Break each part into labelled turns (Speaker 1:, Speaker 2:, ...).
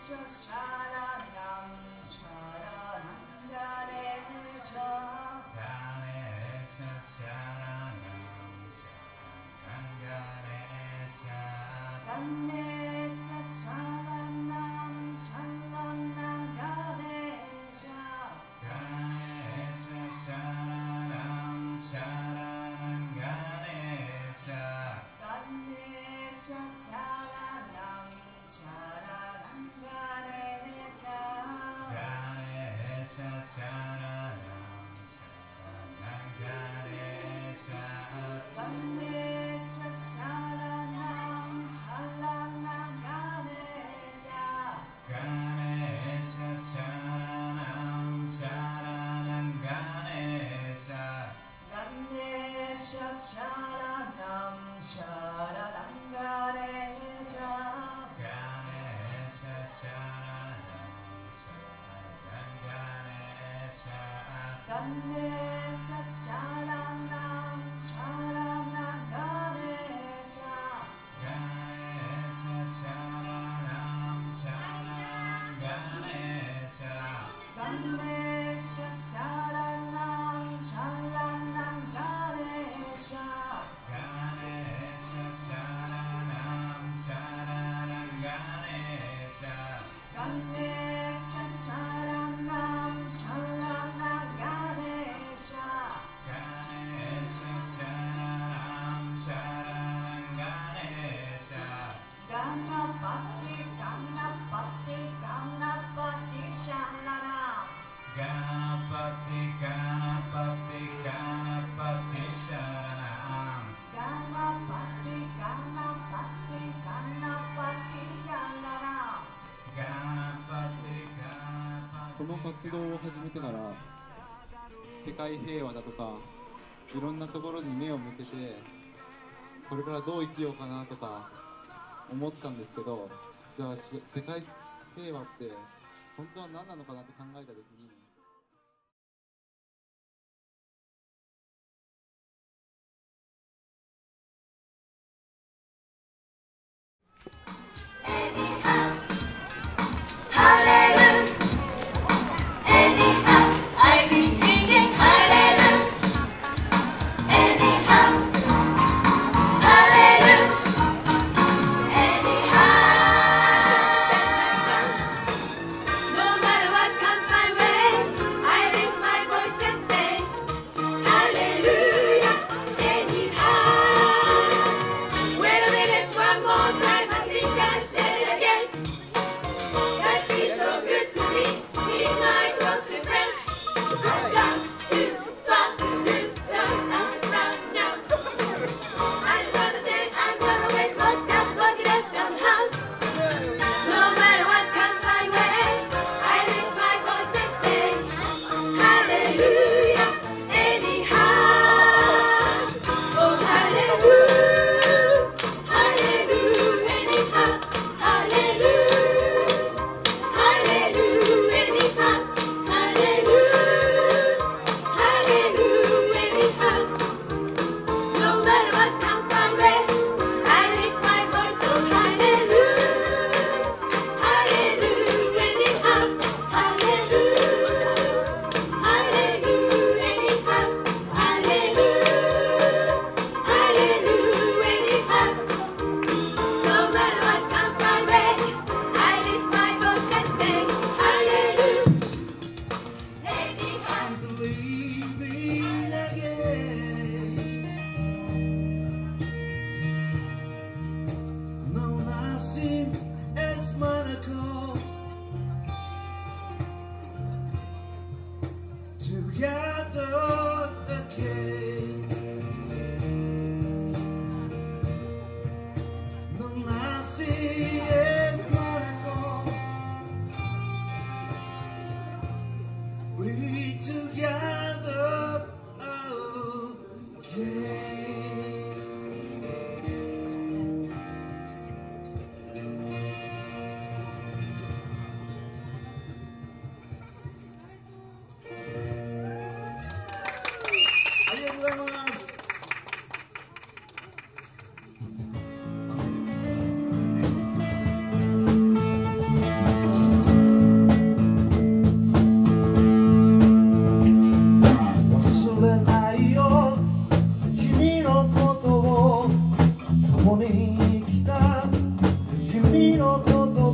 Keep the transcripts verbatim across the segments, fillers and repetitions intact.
Speaker 1: この活動を始めてから世界平和だとかいろんなところに目を向けてこれからどう生きようかなとか思ったんですけど、じゃあ世界平和って本当は何なのかなって考えた時に
Speaker 2: No matter what comes my way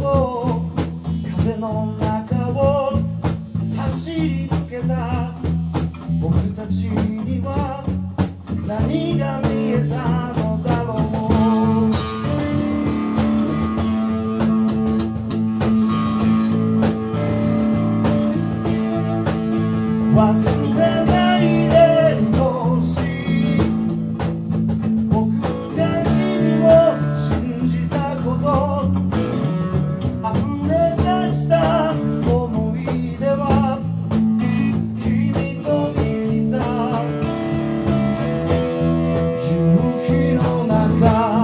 Speaker 2: と風の中を走り抜けた僕たちには何が見えたのだろう。忘れないでほしい僕が君を信じたこと溢れ出した思い出は君と生きた夕日の中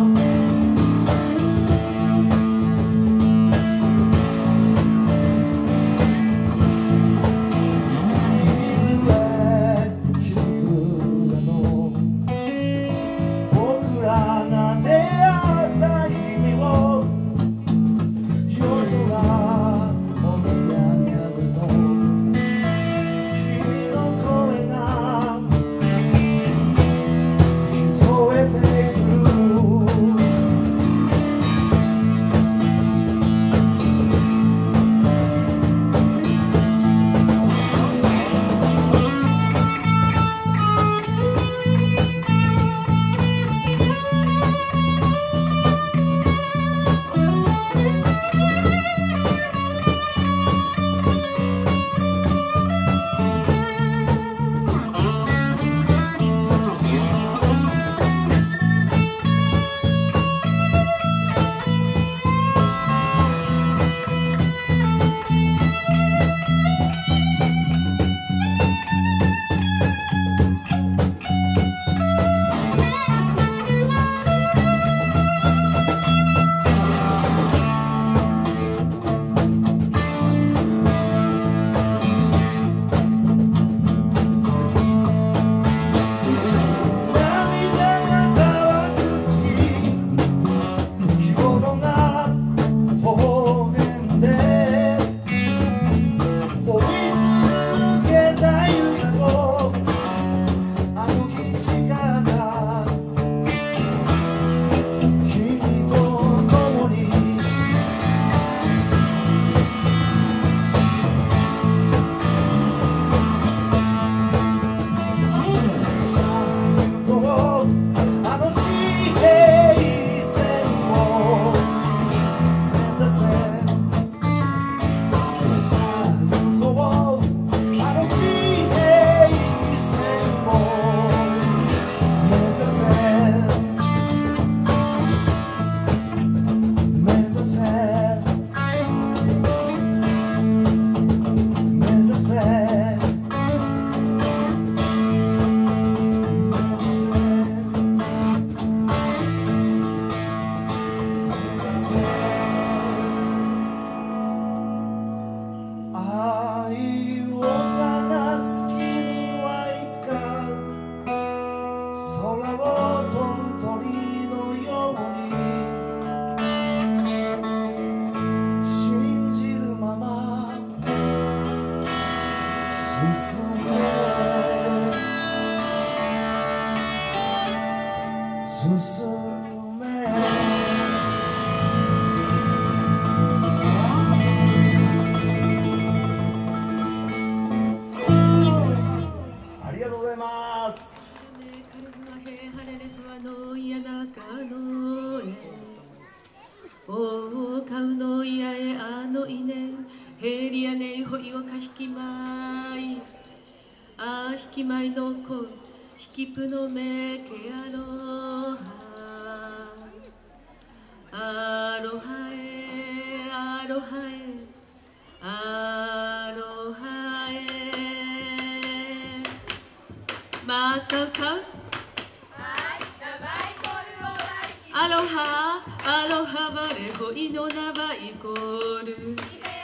Speaker 3: アロハアロハバレホイノナバイコール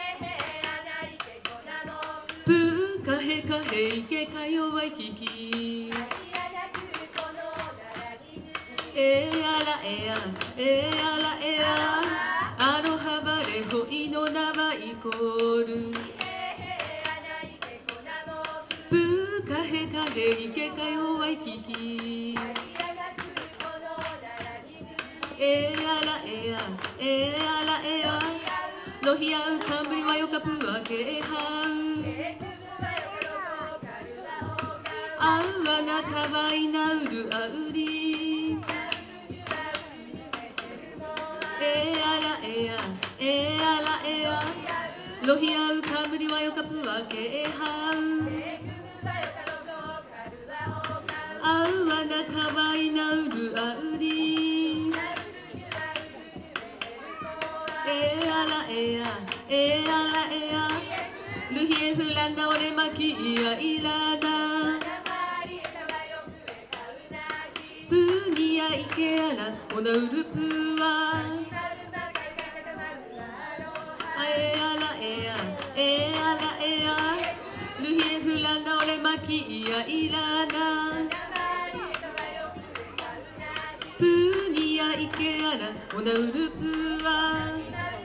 Speaker 3: プーカヘカヘイケカヨワイキキエアラエアエアラエアアロハバレホイノナバイコールプーカヘカヘイケカヨワイキキエアラエアエアラエアロヒアウカンブリワヨカプワケハウアウワナカワイナウルアウリエアラエアエアラエアロヒアウカンブリワヨカプワケハウアウワナカワイナウルアウリエアラエアエアラエアルヒエフランダオレマキイアイラダプーニアイケアラオナウルプワエアラエアエアラエアルヒエフランダオレマキイアイラダプーニアイケアラオナウルプワ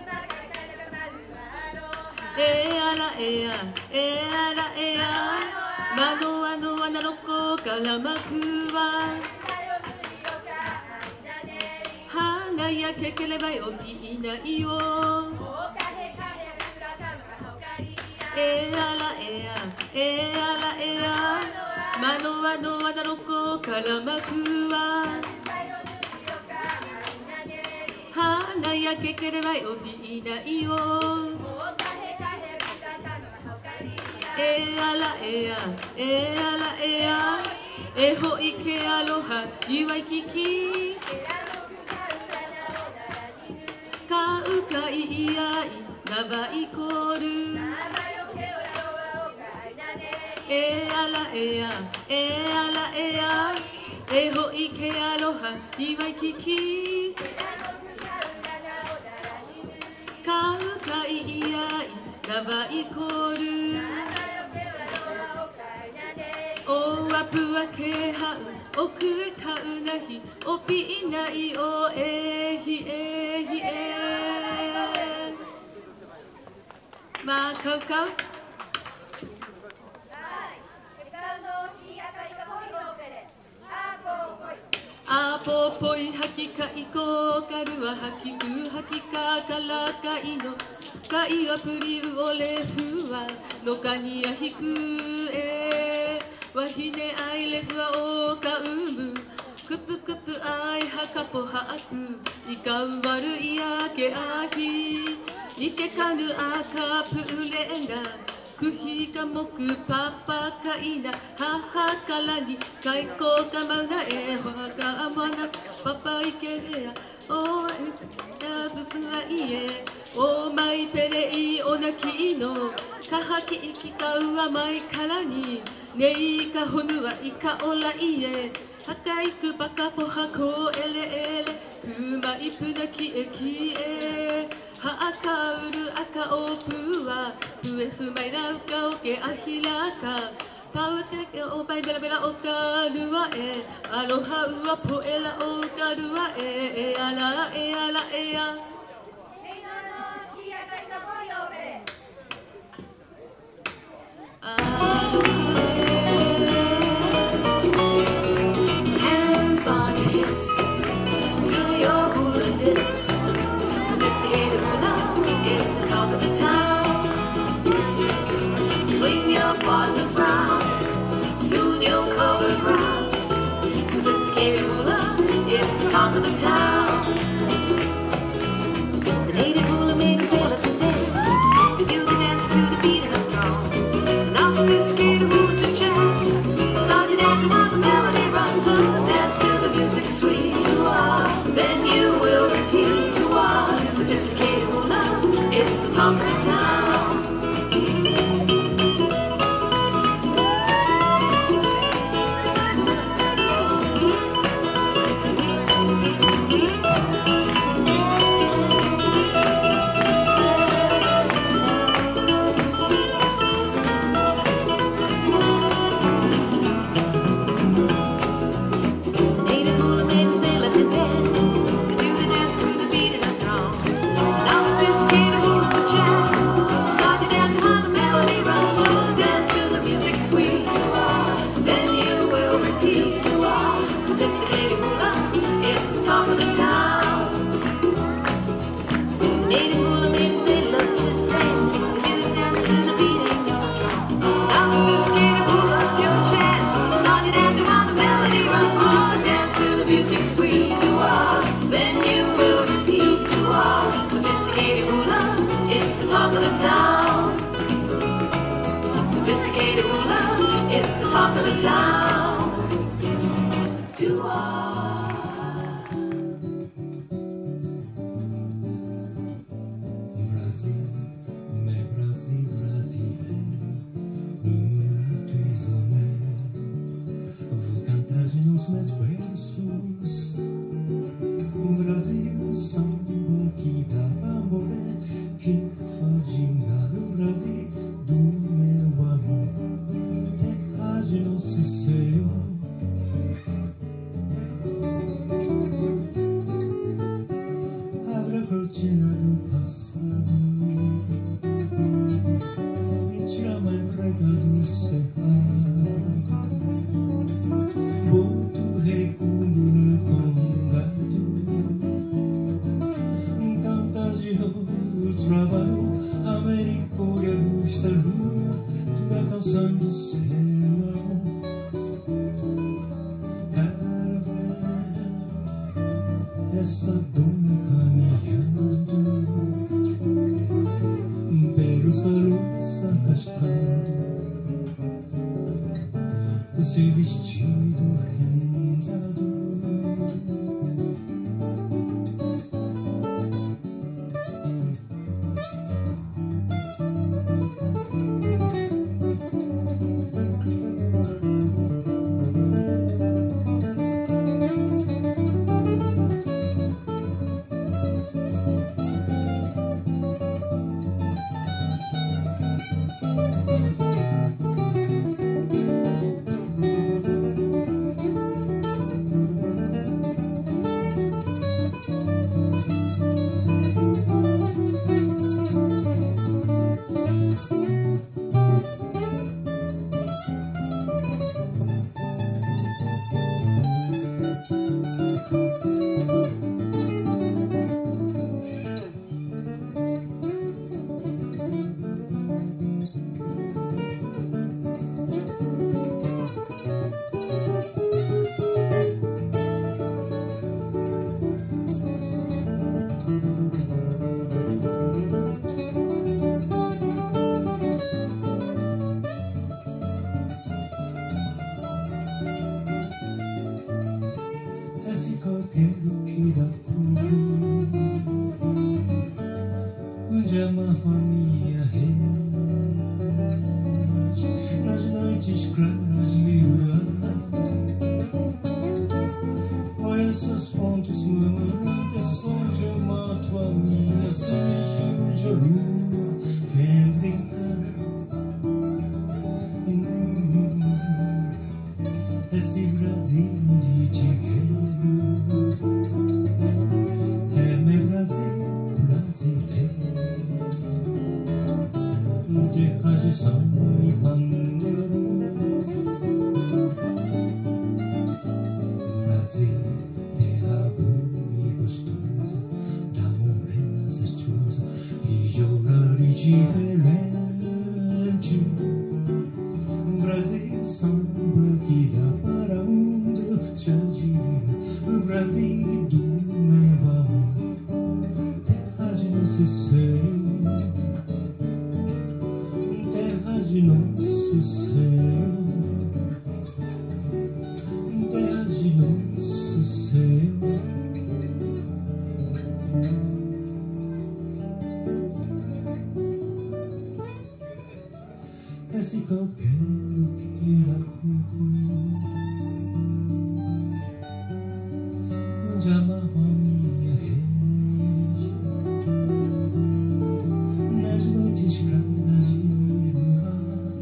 Speaker 3: エアラエアエアラエアマノアノアナロコカラマクワ花やけければよピーナイオエアラエアエアラエアマノアノアナロコカラマクワ花やけければよピーナイオエアラエアエアラエアエホイケアロハユワイキキカウカイイアイナバイコールエアラエアエアラエアエホイケアロハユワイキキカウカイイアイナバイコールオワプワケハウオクエカウナヒオピイナイオエヒエヒエマカウカウアポポイハキカイコカルワハキクハキカカラカイノカイワプリウオレフワノカニヤヒクエワヒネアイレフワオカウムクプクプアイハカポハアクイカウワルイヤケアヒイケカヌアカプレンダクヒカモクパパカイナハハカラニカイコカマウナエホハカマナパパイケレアオエタブプアイエオマイペレイオナキイノカハキイキカウアマイカラニネイカホヌワイカオライエハカイクバカポハコエレエレクマイプナキエキエハアカウルアカオプワプエフマイラウカオケアヒラカパウテケオバイベラベラオカルワエアロハウワポエラオカルワエエアラエアラエア
Speaker 4: Hands on your hips, do your hula dips. Sophisticated hula, it's the talk of the town. Swing your partners round, soon you'll cover ground. Sophisticated hula, it's the talk of the town. The native hula maidens, they love to dance. They do the dance to the beat of the drum. Now sophisticated hula's a chance. Start to dance while the melody runs up. Dance to the music sweet, ah. Then you will repeat, ah. Sophisticated hula, it's the talk of the town. Native hula maidens, they love to dance. They do the dance to the beat of the drum. Now sophisticated hula's a chance. Sophisticated hula, it's the talk of the town. Sophisticated hula, it's the talk of the town. Do I?
Speaker 2: Brasil, meu Brasil brasileiro, mulato isoné, vou cantar nos meus versos. Brasil, samba que dá bambolé, que faz gingar o Brasil do meu amor, terra de nosso Senhor. Abra a cortina do passado, tira a mãe preta do cerrado, bota o recuo no congado, canta de novo o trabalho, Américo que gusta lua, toda canção do seu amor. Quero ver essa dona caminhando pelos salões arrastando o seu vestido rendado. Esse coqueiro que dá cor, onde amarro a minha rede, nas noites claras de lua. Olha essas fontes murmurantes, onde eu mato a minha sede, onde a lua vem brincar. Hum, esse Brasil de tigueiro é meu Brasil brasileiro, terra de samba e pandeiro. Brasil, terra boa e gostosa, da morena ancestrosa e de horário diferente. Brasil, samba que dá para o mundo, já diria o Brasil do meu amor, terra de nosso Senhor, terra de nosso Senhor, terra de nosso Senhor. Esse coqueiro que dá coco, onde amarro a minha rede, nas noites claras de lua.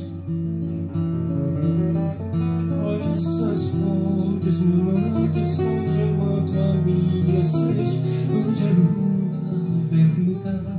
Speaker 2: Olha essas fontes murmurantes, onde eu mato a minha sede, onde a lua vem brincar.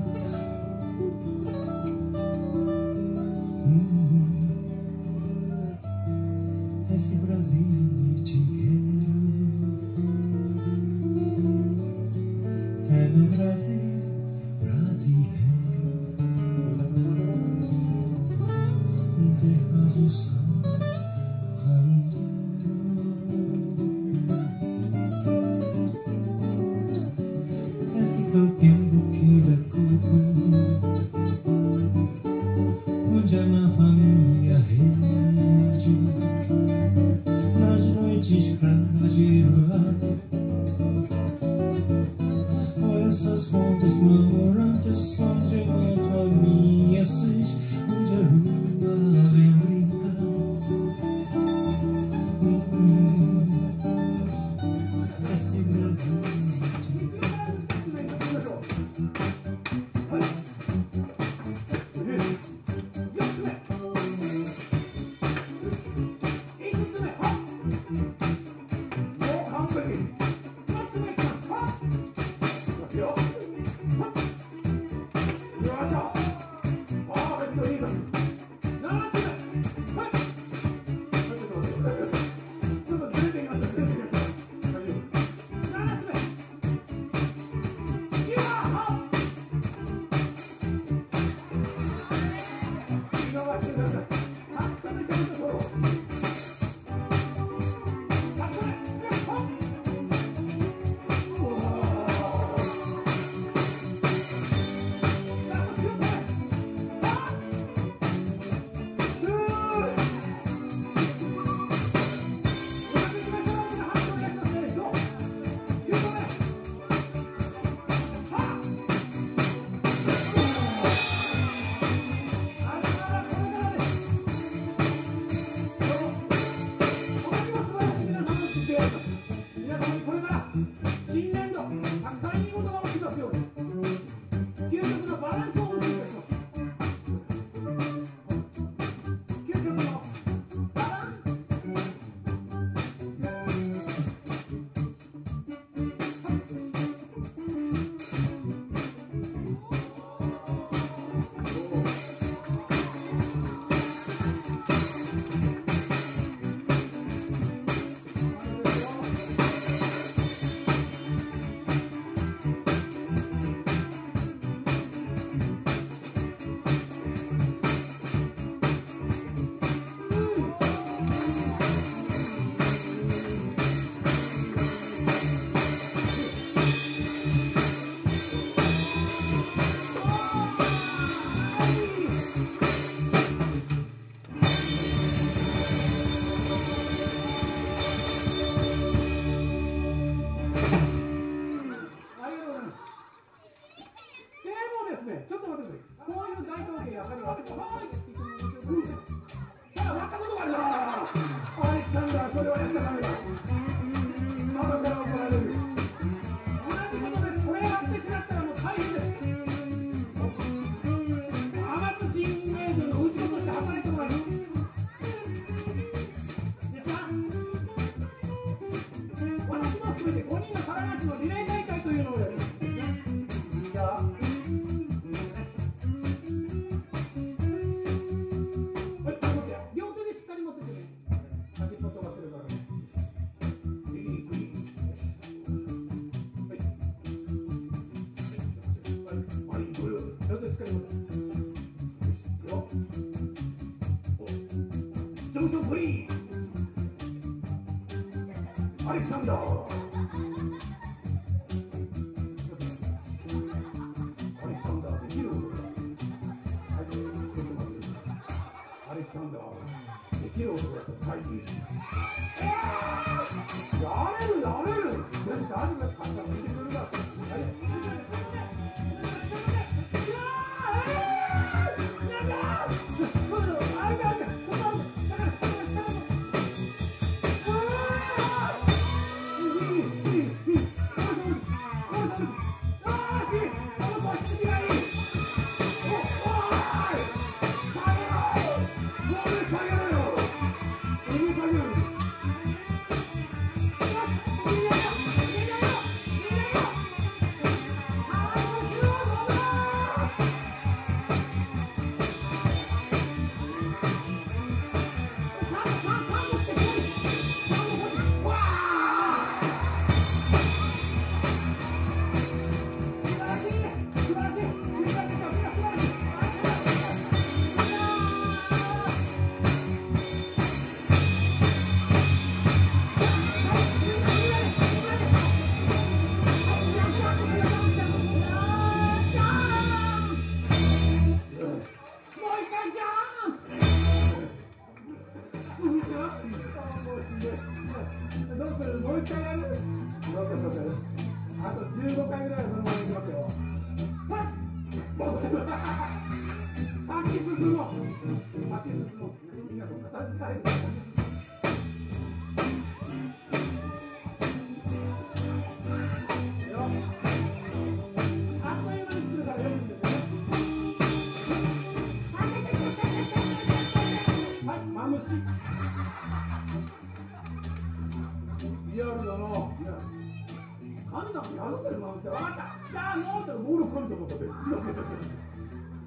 Speaker 5: 神様に宿ってるマムシは分かった。じゃあもうとボール神様とで。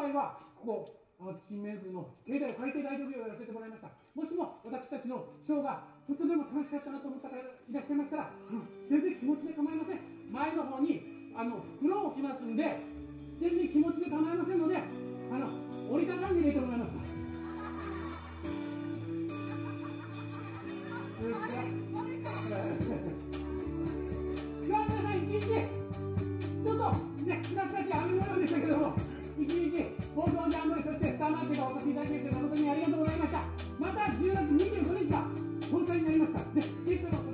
Speaker 5: 回はここ新名部の境内海底ライドビューをやらせてもらいました。もしも私たちのショーがちょっとでも楽しかったなと思った方いらっしゃいましたら、うん、全然気持ちで構いません。前の方にあの袋を置きますんで、全然気持ちで構いませんので、あの折りたたんで入れてもらいます。今日は皆さん一日ちょっとね、懐かしい雨模様でしたけども、一日放送ジャンボリ、そしてスターマーケットがお越しいただきまして誠にありがとうございました。またじゅうがつにじゅうごにちが本会になりますからね、ぜひとも